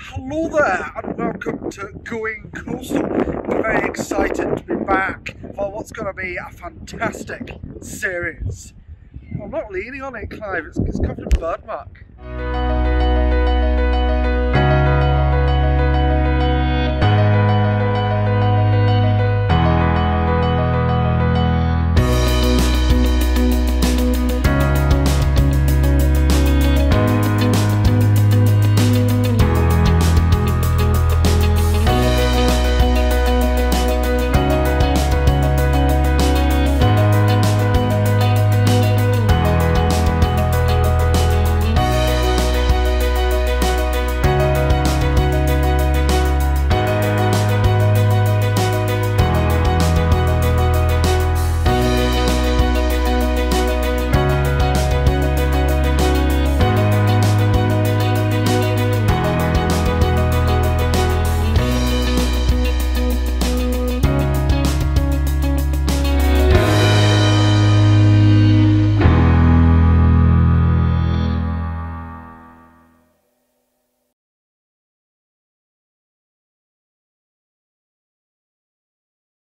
Hello there and welcome to Going Coastal. I'm very excited to be back for what's going to be a fantastic series. I'm not leaning on it, Clive, it's covered in bird mark.